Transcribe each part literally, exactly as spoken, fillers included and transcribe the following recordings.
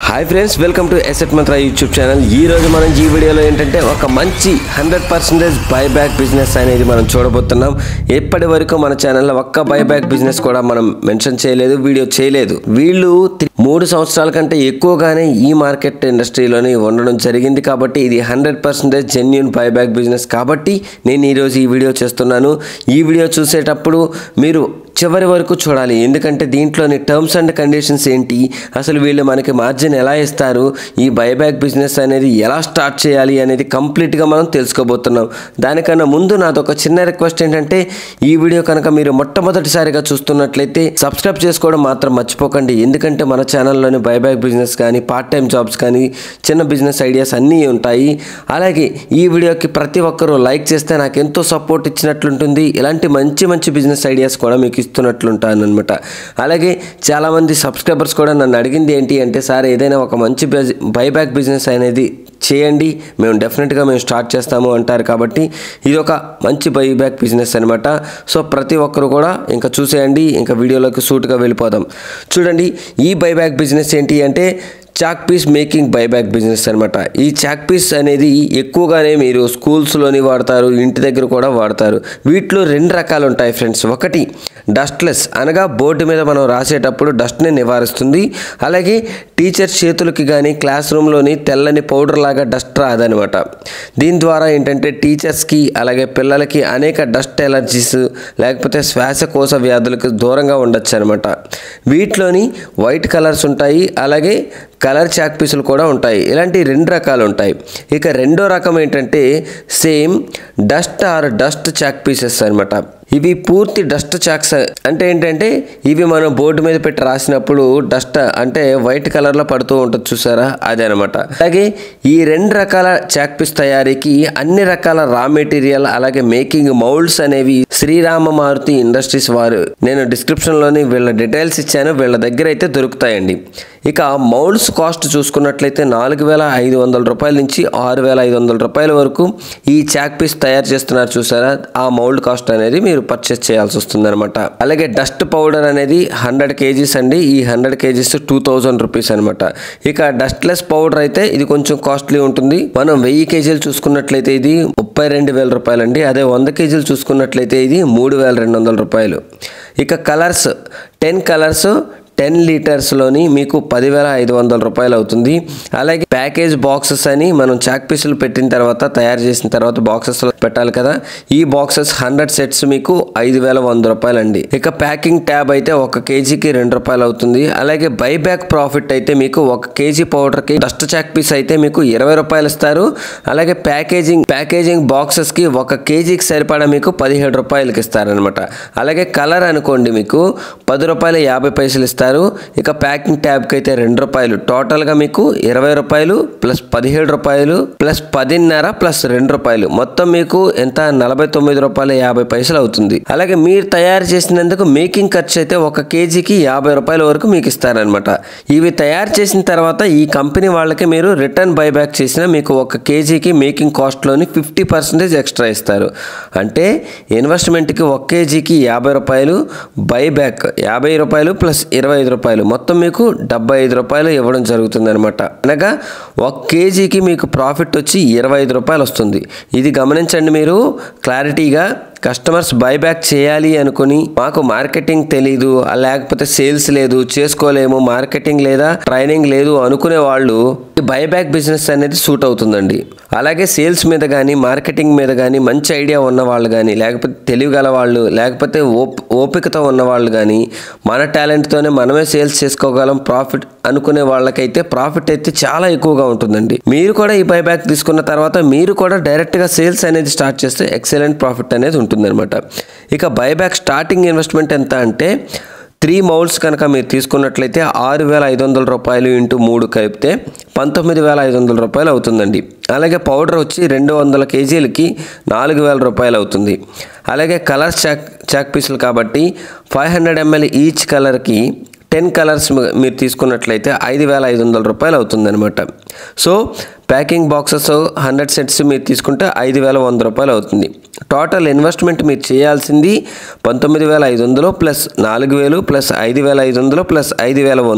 High friends welcome to Asset Mantra YouTube channel ఈ రోజు మనం ఈ వీడియోలో ఏంటంటే ఒక మంచి హండ్రెడ్ పర్సెంట్ బైబ్యాక్ బిజినెస్ అనేది మనం చూడబోతున్నాం। ఇప్పటి వరకు మన ఛానల్లో ఒక్క బైబ్యాక్ బిజినెస్ కూడా మనం మెన్షన్ చేయలేదు, వీడియో చేయలేదు। వీళ్ళు మూడు సంవత్సరాల కంటే ఎక్కువగానే ఈ మార్కెట్ ఇండస్ట్రీలోనే ఉండడం జరిగింది కాబట్టి ఇది hundred percent genuine buyback business కాబట్టి నేను ఈ రోజు ఈ వీడియో చేస్తున్నాను। ఈ వీడియో చూసేటప్పుడు మీరు చివరి వరకు చూడాలి, ఎందుకంటే దీంట్లోని టర్మ్స్ అండ్ కండిషన్స్ ఏంటి, అసలు వీళ్ళు మనకి మార్జిన్ ఎలా ఇస్తారు, ఈ బైబ్యాక్ బిజినెస్ అనేది ఎలా స్టార్ట్ చేయాలి అనేది కంప్లీట్గా మనం తెలుసుకోబోతున్నాం। దానికన్నా ముందు నాది ఒక చిన్న రిక్వెస్ట్ ఏంటంటే ఈ వీడియో కనుక మీరు మొట్టమొదటిసారిగా చూస్తున్నట్లయితే సబ్స్క్రైబ్ చేసుకోవడం మాత్రం మర్చిపోకండి, ఎందుకంటే మన ఛానల్లోని బైబ్యాక్ బిజినెస్ కానీ పార్ట్ టైం జాబ్స్ కానీ చిన్న బిజినెస్ ఐడియాస్ అన్నీ ఉంటాయి। అలాగే ఈ వీడియోకి ప్రతి ఒక్కరూ లైక్ చేస్తే నాకు ఎంతో సపోర్ట్ ఇచ్చినట్లుంటుంది, ఇలాంటి మంచి మంచి బిజినెస్ ఐడియాస్ కూడా మీకు ఇస్తున్నట్లుంటాను అనమాట। అలాగే చాలామంది సబ్స్క్రైబర్స్ కూడా నన్ను అడిగింది ఏంటి అంటే సార్ ఏదైనా ఒక మంచి బైబ్యాక్ బిజినెస్ అనేది చేయండి, మేము డెఫినెట్గా మేము స్టార్ట్ చేస్తాము అంటారు, కాబట్టి ఇది ఒక మంచి బైబ్యాక్ బిజినెస్ అనమాట। సో ప్రతి ఒక్కరు కూడా ఇంకా చూసేయండి, ఇంకా వీడియోలోకి సూట్గా వెళ్ళిపోదాం। చూడండి ఈ బైబ్యాక్ బిజినెస్ ఏంటి అంటే chalk piece making buyback business అనమాట। ఈ చాక్ పీస్ అనేది ఎక్కువగానే మీరు స్కూల్స్లోని వాడతారు, ఇంటి దగ్గర కూడా వాడతారు। వీటిలో రెండు రకాలు ఉంటాయి ఫ్రెండ్స్, ఒకటి డస్ట్లెస్ అనగా బోర్డు మీద మనం రాసేటప్పుడు డస్ట్ని నివారిస్తుంది, అలాగే టీచర్ చేతులకి కానీ క్లాస్ రూమ్లోని తెల్లని పౌడర్ లాగా డస్ట్ రాదనమాట। దీని ద్వారా ఏంటంటే టీచర్స్కి అలాగే పిల్లలకి అనేక డస్ట్ ఎలర్జీస్ లేకపోతే శ్వాసకోశ వ్యాధులకు దూరంగా ఉండొచ్చు అనమాట। వీటిలోని వైట్ కలర్స్ ఉంటాయి, అలాగే కలర్ చాక్ పీసులు కూడా ఉంటాయి, ఇలాంటి రెండు రకాలు ఉంటాయి। ఇక రెండో రకం ఏంటంటే same dust or dust chalk pieces అనమాట। ఇవి పూర్తి డస్ట్ చాక్స్ అంటే ఏంటంటే ఇవి మనం బోర్డు మీద పెట్టి రాసినప్పుడు డస్ట్ అంటే వైట్ కలర్లో పడుతూ ఉంటుంది చూసారా, అదే అనమాట। అలాగే ఈ రెండు రకాల చాక్ పీస్ తయారీకి అన్ని రకాల రా మెటీరియల్ అలాగే మేకింగ్ మౌల్డ్స్ అనేవి శ్రీరామ మారుతి ఇండస్ట్రీస్ వారు, నేను డిస్క్రిప్షన్లోని వీళ్ళ డీటెయిల్స్ ఇచ్చాను, వీళ్ళ దగ్గర అయితే దొరుకుతాయండి। ఇక మౌల్డ్స్ కాస్ట్ చూసుకున్నట్లయితే నాలుగు వేల ఐదు వందల రూపాయల నుంచి ఆరు వేల ఐదు వందల రూపాయల వరకు ఈ చాక్ పీస్ తయారు చేస్తున్నారు చూసారా, ఆ మౌల్డ్ కాస్ట్ అనేది మీరు పర్చేస్ చేయాల్సి వస్తుంది అనమాట। అలాగే డస్ట్ పౌడర్ అనేది హండ్రెడ్ కేజీస్ అండి, ఈ hundred kgs two thousand rupees అనమాట। ఇక డస్ట్లెస్ పౌడర్ అయితే ఇది కొంచెం కాస్ట్లీ ఉంటుంది, మనం వెయ్యి కేజీలు చూసుకున్నట్లయితే ఇది ముప్పై రెండు వేల రూపాయలు అండి, అదే వంద కేజీలు చూసుకున్నట్లయితే ఇది మూడు వేల రెండు వందల రూపాయలు। ఇక కలర్స్ టెన్ కలర్స్ టెన్ లీటర్స్లోని మీకు పదివేల ఐదు వందల రూపాయలు అవుతుంది। అలాగే ప్యాకేజ్ బాక్సెస్ అని మనం చాక్ పీసులు పెట్టిన తర్వాత తయారు చేసిన తర్వాత బాక్సెస్లో పెట్టాలి కదా, ఈ బాక్సెస్ హండ్రెడ్ సెట్స్ మీకు ఐదు వేల వంద రూపాయలు అండి। ఇక ప్యాకింగ్ ట్యాబ్ అయితే ఒక కేజీకి రెండు రూపాయలు అవుతుంది। అలాగే బైబ్యాక్ ప్రాఫిట్ అయితే మీకు ఒక కేజీ పౌడర్కి డస్ట్ చాక్ పీస్ అయితే మీకు ఇరవై రూపాయలు ఇస్తారు, అలాగే ప్యాకేజింగ్ ప్యాకేజింగ్ బాక్సెస్కి ఒక కేజీకి సరిపడా మీకు పదిహేడు రూపాయలకి ఇస్తారనమాట। అలాగే కలర్ అనుకోండి మీకు పది రూపాయలు యాభై పైసలు ఇస్తారు, ఇక ప్యాకింగ్ ట్యాబ్కి అయితే రెండు రూపాయలు, టోటల్గా మీకు ఇరవై రూపాయలు ప్లస్ పదిహేడు రూపాయలు ప్లస్ పదిన్నర ప్లస్ రెండు రూపాయలు, మొత్తం మీకు ఎంత నలభై తొమ్మిది రూపాయలు యాభై పైసలు అవుతుంది। అలాగే మీరు తయారు చేసినందుకు మేకింగ్ ఖర్చు అయితే ఒక కేజీకి యాభై రూపాయల వరకు మీకు ఇస్తారనమాట। ఇవి తయారు చేసిన తర్వాత ఈ కంపెనీ వాళ్ళకి మీరు రిటర్న్ బైబ్యాక్ చేసిన మీకు ఒక కేజీకి మేకింగ్ కాస్ట్లోని ఫిఫ్టీ పర్సెంటేజ్ ఎక్స్ట్రా ఇస్తారు, అంటే ఇన్వెస్ట్మెంట్కి ఒక కేజీకి యాభై రూపాయలు, బైబ్యాక్ యాభై రూపాయలు ప్లస్ ఇరవై ఐదు రూపాయలు, మొత్తం మీకు డెబ్బై ఐదు రూపాయలు ఇవ్వడం జరుగుతుంది అనమాట। అనగా ఒక కేజీకి మీకు ప్రాఫిట్ వచ్చి ఇరవై ఐదు రూపాయలు వస్తుంది। ఇది గమనించండి మీరు క్లారిటీగా। కస్టమర్స్ బైబ్యాక్ చేయాలి అనుకుని మాకు మార్కెటింగ్ తెలీదు లేకపోతే సేల్స్ లేదు చేసుకోలేము మార్కెటింగ్ లేదా ట్రైనింగ్ లేదు అనుకునే వాళ్ళు బైబ్యాక్ బిజినెస్ అనేది సూట్ అవుతుందండి। అలాగే సేల్స్ మీద కానీ మార్కెటింగ్ మీద కానీ మంచి ఐడియా ఉన్న వాళ్ళు కానీ లేకపోతే తెలివి గల వాళ్ళు లేకపోతే ఓప్ ఓపికతో ఉన్న వాళ్ళు కానీ మన టాలెంట్తోనే మనమే సేల్స్ చేసుకోగలం ప్రాఫిట్ అనుకునే వాళ్ళకైతే ప్రాఫిట్ అయితే చాలా ఎక్కువగా ఉంటుందండి। మీరు కూడా ఈ బైబ్యాక్ తీసుకున్న తర్వాత మీరు కూడా డైరెక్ట్గా సేల్స్ అనేది స్టార్ట్ చేస్తే ఎక్సలెంట్ ప్రాఫిట్ అనేది ఉంటుందన్నమాట। ఇక బైబ్యాక్ స్టార్టింగ్ ఇన్వెస్ట్మెంట్ ఎంత అంటే త్రీ మౌల్డ్స్ కనుక మీరు తీసుకున్నట్లయితే ఆరు వేల ఐదు వందల రూపాయలు ఇంటూ మూడు కలిపితే పంతొమ్మిది వేల ఐదు వందల రూపాయలు అవుతుందండి। అలాగే పౌడర్ వచ్చి రెండు వందల కేజీలకి నాలుగు వేల రూపాయలు అవుతుంది। అలాగే కలర్స్ చాక్ చాక్ పీసులు కాబట్టి ఫైవ్ హండ్రెడ్ ఎంఎల్ ఈచ్ కలర్కి టెన్ కలర్స్ మీరు తీసుకున్నట్లయితే ఐదు వేల ఐదు వందల రూపాయలు అవుతుందన్నమాట। So packing boxes hundred sets మీరు తీసుకుంటే ఐదు వేల వంద రూపాయలు అవుతుంది। టోటల్ ఇన్వెస్ట్మెంట్ మీరు చేయాల్సింది పంతొమ్మిది వేల ఐదు వందలు ప్లస్ నాలుగు వేలు ప్లస్ ఐదు వేల ఐదు వందలు ప్లస్ ఐదు వేల వంద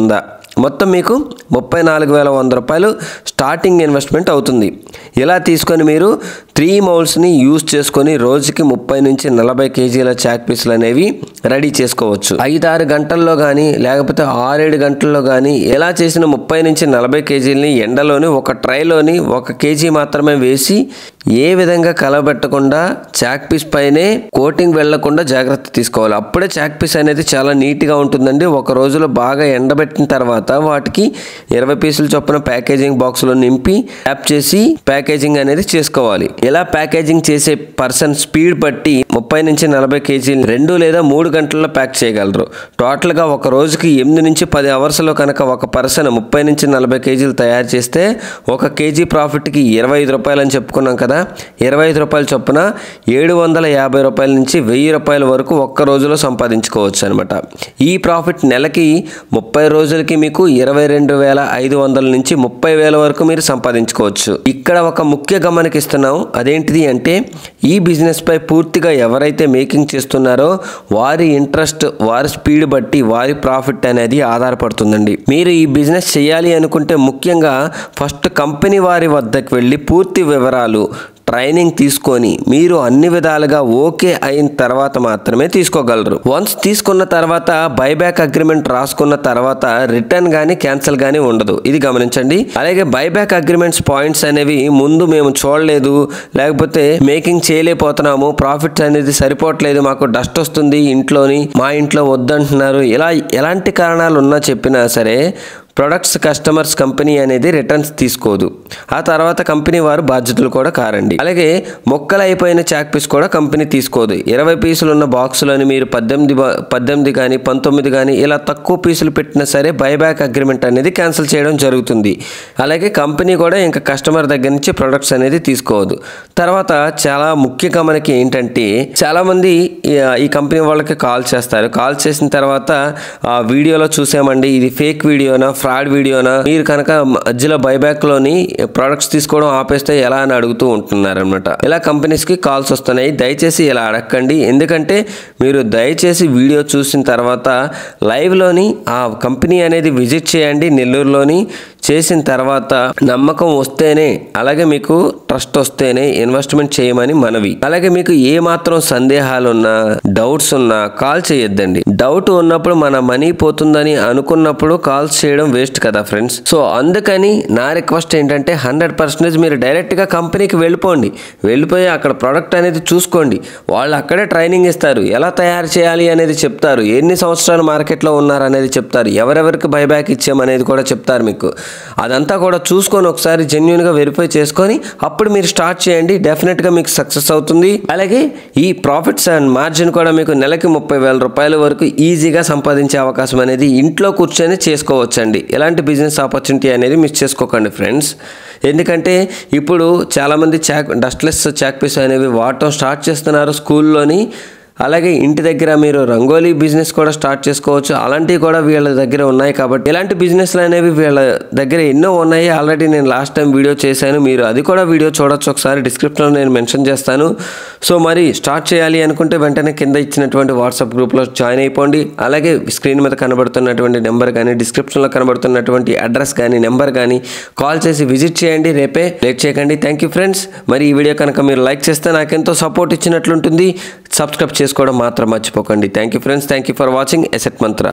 మొత్తం మీకు ముప్పై నాలుగు వేల వంద రూపాయలు స్టార్టింగ్ ఇన్వెస్ట్మెంట్ అవుతుంది. ఇలా తీసుకొని మీరు త్రీ మౌల్స్ని యూజ్ చేసుకొని రోజుకి ముప్పై నుంచి నలభై కేజీల చాక్ పీసులు అనేవి రెడీ చేసుకోవచ్చు. ఐదారు గంటల్లో కానీ లేకపోతే ఆరేడు గంటల్లో కానీ ఎలా చేసిన ముప్పై నుంచి నలభై కేజీలని ఎండలోని ఒక ట్రైలోని ఒక కేజీ మాత్రమే వేసి ఏ విధంగా కలబెట్టకుండా చాక్ పీస్ పైనే కోటింగ్ వెళ్లకుండా జాగ్రత్త తీసుకోవాలి. అప్పుడే చాక్ పీస్ అనేది చాలా నీట్గా ఉంటుందండి. ఒక రోజులో బాగా ఎండబెట్టిన తర్వాత వాటికి ఇరవై పీసుల చొప్పున ప్యాకేజింగ్ బాక్స్లో నింపి ట్యాప్ చేసి ప్యాకేజింగ్ అనేది చేసుకోవాలి. ఇలా ప్యాకేజింగ్ చేసే పర్సన్ స్పీడ్ బట్టి ముప్పై నుంచి నలభై కేజీలు రెండు లేదా మూడు గంటల్లో ప్యాక్ చేయగలరు. టోటల్గా ఒక రోజుకి ఎనిమిది నుంచి పది అవర్స్లో కనుక ఒక పర్సన్ ముప్పై నుంచి నలభై కేజీలు తయారు చేస్తే ఒక కేజీ ప్రాఫిట్కి ఇరవై ఐదు రూపాయలు అని చెప్పుకున్నాం కదా. ఇరవై ఐదు రూపాయల చొప్పున ఏడు వందల యాభై రూపాయల నుంచి వెయ్యి రూపాయల వరకు ఒక్క రోజులో సంపాదించుకోవచ్చు అనమాట. ఈ ప్రాఫిట్ నెలకి ముప్పై రోజులకి మీకు ఇరవై రెండు వేల ఐదు వందల నుంచి ముప్పై వేల వరకు మీరు సంపాదించుకోవచ్చు. ఇక్కడ ఒక ముఖ్య గమనికిస్తున్నాం. అదేంటిది అంటే ఈ బిజినెస్ పై పూర్తిగా ఎవరైతే మేకింగ్ చేస్తున్నారో వారి ఇంట్రెస్ట్, వారి స్పీడ్ బట్టి వారి ప్రాఫిట్ అనేది ఆధారపడుతుందండి. మీరు ఈ బిజినెస్ చేయాలి అనుకుంటే ముఖ్యంగా ఫస్ట్ కంపెనీ వారి వద్దకు వెళ్ళి పూర్తి వివరాలు ట్రైనింగ్ తీసుకొని మీరు అన్ని విధాలుగా ఓకే అయిన తర్వాత మాత్రమే తీసుకోగలరు. వన్స్ తీసుకున్న తర్వాత బైబ్యాక్ అగ్రిమెంట్ రాసుకున్న తర్వాత రిటర్న్ కానీ క్యాన్సిల్ కానీ ఉండదు. ఇది గమనించండి. అలాగే బైబ్యాక్ అగ్రిమెంట్స్ పాయింట్స్ అనేవి ముందు మేము చూడలేదు, లేకపోతే మేకింగ్ చేయలేకపోతున్నాము, ప్రాఫిట్స్ అనేది సరిపోవట్లేదు, మాకు డస్ట్ వస్తుంది ఇంట్లోని, మా ఇంట్లో వద్దంటున్నారు, ఇలా ఎలాంటి కారణాలు ఉన్నా చెప్పినా సరే ప్రొడక్ట్స్ కస్టమర్స్ కంపెనీ అనేది రిటర్న్స్ తీసుకోదు. ఆ తర్వాత కంపెనీ వారు బాధ్యతలు కూడా కారండి. అలాగే మొక్కలు అయిపోయిన చాక్ పీస్ కూడా కంపెనీ తీసుకోదు. ఇరవై పీసులు ఉన్న బాక్సులని మీరు పద్దెనిమిది పద్దెనిమిది కానీ పంతొమ్మిది కానీ ఇలా తక్కువ పీసులు పెట్టినా సరే బైబ్యాక్ అగ్రిమెంట్ అనేది క్యాన్సిల్ చేయడం జరుగుతుంది. అలాగే కంపెనీ కూడా ఇంకా కస్టమర్ దగ్గర నుంచి ప్రొడక్ట్స్ అనేది తీసుకోవద్దు. తర్వాత చాలా ముఖ్యంగా మనకి ఏంటంటే చాలామంది ఈ కంపెనీ వాళ్ళకి కాల్ చేస్తారు. కాల్ చేసిన తర్వాత ఆ వీడియోలో చూసామండి, ఇది ఫేక్ వీడియోనా ఫ్రాడ్ వీడియోనా, మీరు కనుక మధ్యలో బైబ్యాక్ లోని ప్రొడక్ట్స్ తీసుకోవడం ఆపేస్తే ఎలా అని అడుగుతూ ఉంటున్నారు అనమాట. ఇలా కంపెనీస్ కి కాల్స్ వస్తున్నాయి. దయచేసి ఇలా అడగండి. ఎందుకంటే మీరు దయచేసి వీడియో చూసిన తర్వాత లైవ్ లోని ఆ కంపెనీ అనేది విజిట్ చేయండి. నెల్లూరులోని చేసిన తర్వాత నమ్మకం వస్తేనే, అలాగే మీకు ట్రస్ట్ వస్తేనే ఇన్వెస్ట్మెంట్ చేయమని మనవి. అలాగే మీకు ఏ మాత్రం సందేహాలు ఉన్నా డౌట్స్ ఉన్నా కాల్ చేయొద్దండి. డౌట్ ఉన్నప్పుడు మన మనీ పోతుందని అనుకున్నప్పుడు కాల్స్ చేయడం వేస్ట్ కదా ఫ్రెండ్స్. సో అందుకని నా రిక్వెస్ట్ ఏంటంటే హండ్రెడ్ పర్సెంటేజ్ మీరు డైరెక్ట్గా కంపెనీకి వెళ్ళిపోండి. వెళ్ళిపోయి అక్కడ ప్రోడక్ట్ అనేది చూసుకోండి. వాళ్ళు అక్కడే ట్రైనింగ్ ఇస్తారు, ఎలా తయారు చేయాలి అనేది చెప్తారు, ఎన్ని సంవత్సరాలు మార్కెట్లో ఉన్నారు అనేది చెప్తారు, ఎవరెవరికి బైబ్యాక్ ఇచ్చామనేది కూడా చెప్తారు మీకు. అదంతా కూడా చూసుకొని ఒకసారి జెన్యున్గా వెరిఫై చేసుకొని అప్పుడు మీరు స్టార్ట్ చేయండి. డెఫినెట్గా మీకు సక్సెస్ అవుతుంది. అలాగే ఈ ప్రాఫిట్స్ అండ్ మార్జిన్ కూడా మీకు నెలకి ముప్పై వేల రూపాయల వరకు ఈజీగా సంపాదించే అవకాశం అనేది ఇంట్లో కూర్చొని చేసుకోవచ్చండి. ఎలాంటి బిజినెస్ ఆపర్చునిటీ అనేది మిస్ చేసుకోకండి ఫ్రెండ్స్. ఎందుకంటే ఇప్పుడు చాలామంది చాక్ డస్ట్లెస్ చాక్ పీస్ అనేవి వాడటం స్టార్ట్ చేస్తున్నారు స్కూల్లోని. అలాగే ఇంటి దగ్గర మీరు రంగోలీ బిజినెస్ కూడా స్టార్ట్ చేసుకోవచ్చు. అలాంటివి కూడా వీళ్ళ దగ్గర ఉన్నాయి. కాబట్టి ఇలాంటి బిజినెస్లు అనేవి వీళ్ళ దగ్గర ఎన్నో ఉన్నాయి. ఆల్రెడీ నేను లాస్ట్ టైం వీడియో చేశాను, మీరు అది కూడా వీడియో చూడొచ్చు. ఒకసారి డిస్క్రిప్షన్లో నేను మెన్షన్ చేస్తాను. సో మరి స్టార్ట్ చేయాలి అనుకుంటే వెంటనే కింద ఇచ్చినటువంటి వాట్సాప్ గ్రూప్లో జాయిన్ అయిపోండి. అలాగే స్క్రీన్ మీద కనబడుతున్నటువంటి నెంబర్ కానీ డిస్క్రిప్షన్లో కనబడుతున్నటువంటి అడ్రస్ కానీ నెంబర్ కానీ కాల్ చేసి విజిట్ చేయండి. రేపే లేట్ చేయకండి. Thank you friends. మరి ఈ వీడియో కనుక మీరు లైక్ చేస్తే నాకెంతో సపోర్ట్ ఇచ్చినట్లుంటుంది. సబ్స్క్రైబ్ చేసుకోవడం మాత్రం మర్చిపోకండి. Thank you friends. Thank you for watching Asset Mantra.